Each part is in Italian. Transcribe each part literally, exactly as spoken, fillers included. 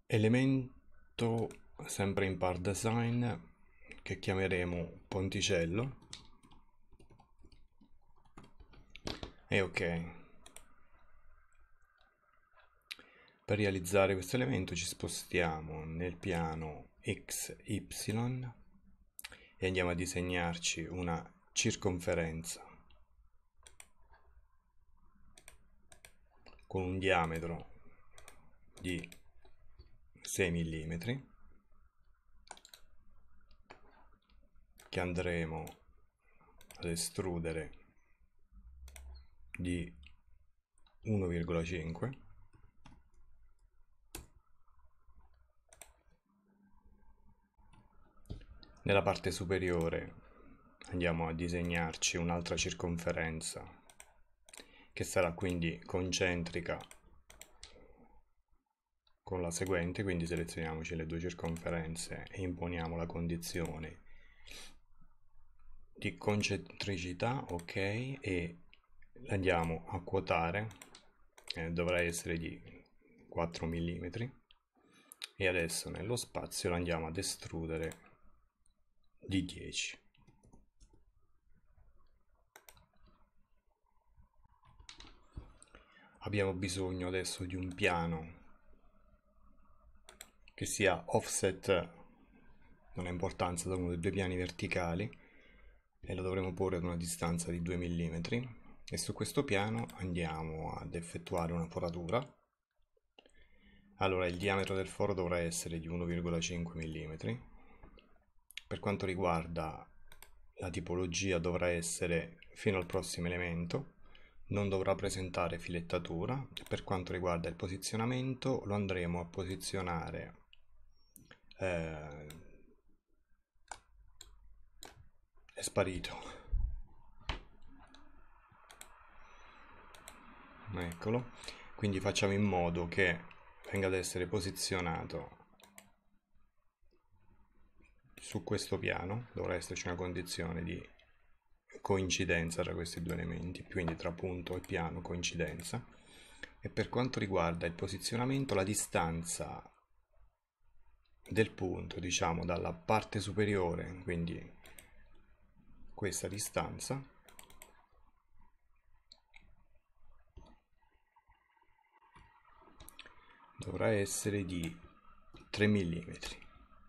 Elemento sempre in part design che chiameremo ponticello e ok. Per realizzare questo elemento ci spostiamo nel piano X Y e andiamo a disegnarci una circonferenza con un diametro di sei millimetri che andremo ad estrudere di uno virgola cinque. Nella parte superiore andiamo a disegnarci un'altra circonferenza che sarà quindi concentrica con la seguente, quindi selezioniamoci le due circonferenze e imponiamo la condizione di concentricità, ok, e andiamo a quotare, eh, dovrà essere di quattro millimetri, e adesso nello spazio lo andiamo ad estrudere di dieci. Abbiamo bisogno adesso di un piano che sia offset, non ha importanza, da uno dei due piani verticali, e lo dovremo porre ad una distanza di due millimetri, e su questo piano andiamo ad effettuare una foratura. Allora il diametro del foro dovrà essere di uno virgola cinque millimetri. Per quanto riguarda la tipologia dovrà essere fino al prossimo elemento, non dovrà presentare filettatura. Per quanto riguarda il posizionamento lo andremo a posizionare eh, è sparito, eccolo, quindi facciamo in modo che venga ad essere posizionato su questo piano. Dovrà esserci una condizione di coincidenza tra questi due elementi, quindi tra punto e piano coincidenza. E per quanto riguarda il posizionamento, la distanza del punto, diciamo dalla parte superiore, quindi questa distanza, dovrà essere di tre millimetri.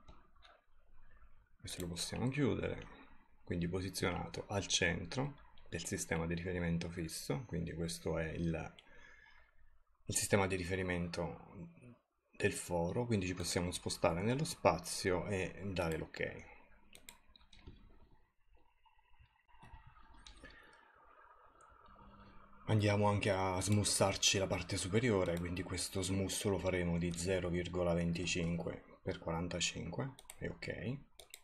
Questo lo possiamo chiudere, quindi posizionato al centro del sistema di riferimento fisso, quindi questo è il, il sistema di riferimento del foro, quindi ci possiamo spostare nello spazio e dare l'ok. Andiamo anche a smussarci la parte superiore, quindi questo smusso lo faremo di zero virgola venticinque per quarantacinque e ok. E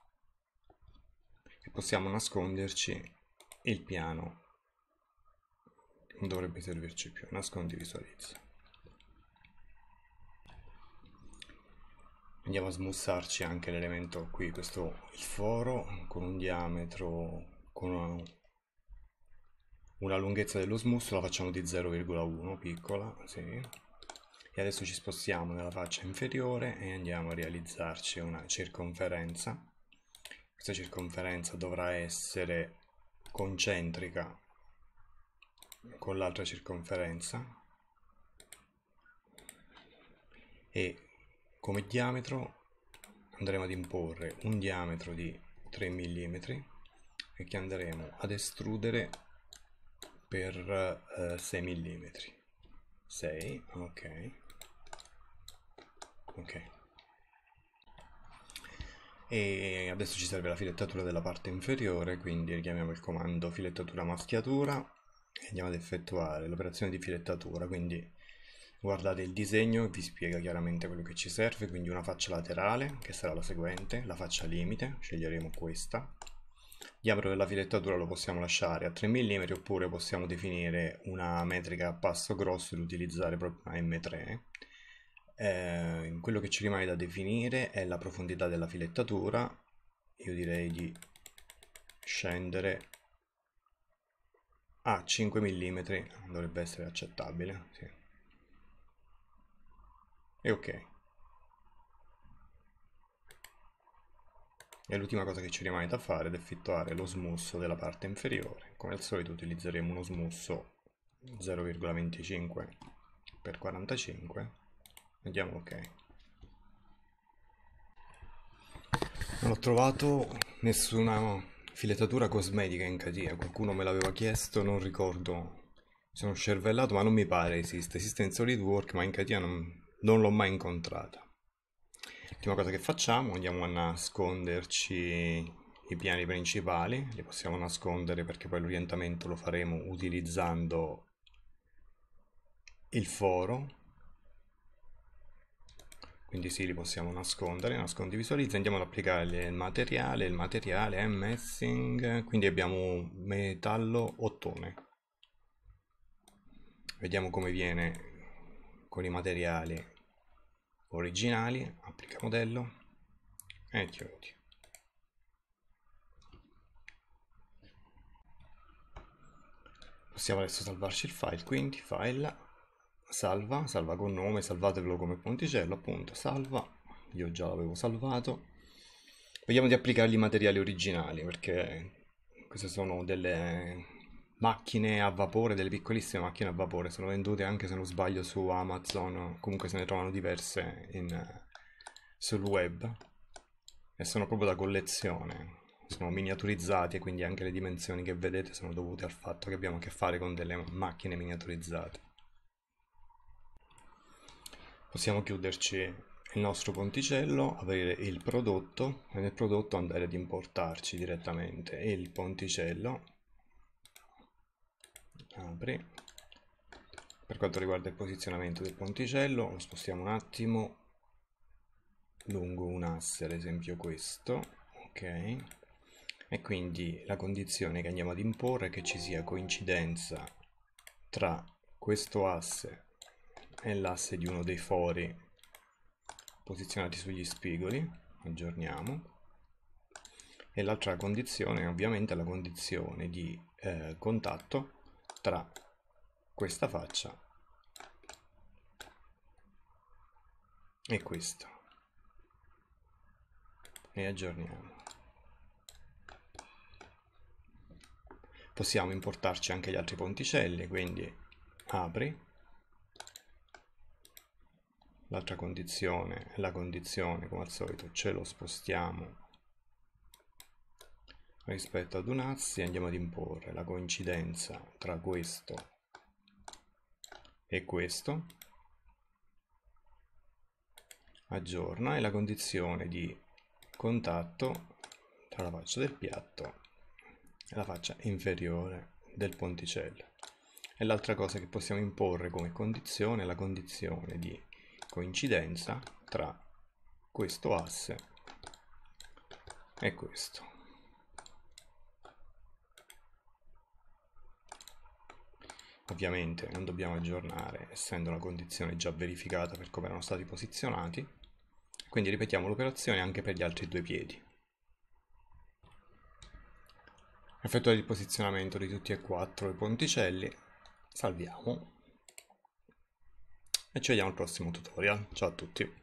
possiamo nasconderci il piano, non dovrebbe servirci più, nascondi visualizza. Andiamo a smussarci anche l'elemento qui, questo il foro con un diametro, con una, una lunghezza dello smusso la facciamo di zero virgola uno, piccola, sì. E adesso ci spostiamo nella faccia inferiore e andiamo a realizzarci una circonferenza. Questa circonferenza dovrà essere concentrica con l'altra circonferenza e come diametro andremo ad imporre un diametro di tre millimetri e che andremo ad estrudere per eh, sei millimetri. sei, ok. Ok. E adesso ci serve la filettatura della parte inferiore, quindi richiamiamo il comando filettatura maschiatura e andiamo ad effettuare l'operazione di filettatura. Quindi guardate il disegno, vi spiega chiaramente quello che ci serve, quindi una faccia laterale che sarà la seguente, la faccia limite, sceglieremo questa. Il diametro della filettatura lo possiamo lasciare a tre millimetri oppure possiamo definire una metrica a passo grosso ed utilizzare proprio una M tre. Eh, quello che ci rimane da definire è la profondità della filettatura. Io direi di scendere a cinque millimetri, dovrebbe essere accettabile, sì. E ok. E l'ultima cosa che ci rimane da fare è effettuare lo smusso della parte inferiore. Come al solito utilizzeremo uno smusso zero virgola venticinque per quarantacinque. Andiamo ok. Non ho trovato nessuna filettatura cosmetica in Catia, qualcuno me l'aveva chiesto, non ricordo, sono scervellato, ma non mi pare esiste, esiste in SolidWorks, ma in Catia non, non l'ho mai incontrata. L'ultima cosa che facciamo, andiamo a nasconderci i piani principali, li possiamo nascondere perché poi l'orientamento lo faremo utilizzando il foro, quindi sì, li possiamo nascondere, nascondi visualizza, andiamo ad applicare il materiale, il materiale è messing, quindi abbiamo metallo ottone. Vediamo come viene con i materiali originali, applica modello e chiudi. Possiamo adesso salvarci il file, quindi file, salva, salva con nome, salvatelo come ponticello, appunto, salva, io già l'avevo salvato. Vediamo di applicargli i materiali originali, perché queste sono delle macchine a vapore, delle piccolissime macchine a vapore, sono vendute anche se non sbaglio su Amazon, comunque se ne trovano diverse in, sul web e sono proprio da collezione. Sono miniaturizzati e quindi anche le dimensioni che vedete sono dovute al fatto che abbiamo a che fare con delle macchine miniaturizzate. Possiamo chiuderci il nostro ponticello, aprire il prodotto e nel prodotto andare ad importarci direttamente il ponticello. Apri. Per quanto riguarda il posizionamento del ponticello lo spostiamo un attimo lungo un asse, ad esempio questo, ok? E quindi la condizione che andiamo ad imporre è che ci sia coincidenza tra questo asse e l'asse di uno dei fori posizionati sugli spigoli, aggiorniamo, e l'altra condizione è ovviamente la condizione di eh, contatto tra questa faccia e questa, e aggiorniamo. Possiamo importarci anche gli altri ponticelli, quindi apri, l'altra condizione è la condizione, come al solito ce lo spostiamo rispetto ad un asse e andiamo ad imporre la coincidenza tra questo e questo, aggiorna, e la condizione di contatto tra la faccia del piatto e la faccia inferiore del ponticello. E l'altra cosa che possiamo imporre come condizione è la condizione di coincidenza tra questo asse e questo. Ovviamente non dobbiamo aggiornare essendo una condizione già verificata per come erano stati posizionati, quindi ripetiamo l'operazione anche per gli altri due piedi. Effettuare il posizionamento di tutti e quattro i ponticelli, salviamo e ci vediamo al prossimo tutorial. Ciao a tutti!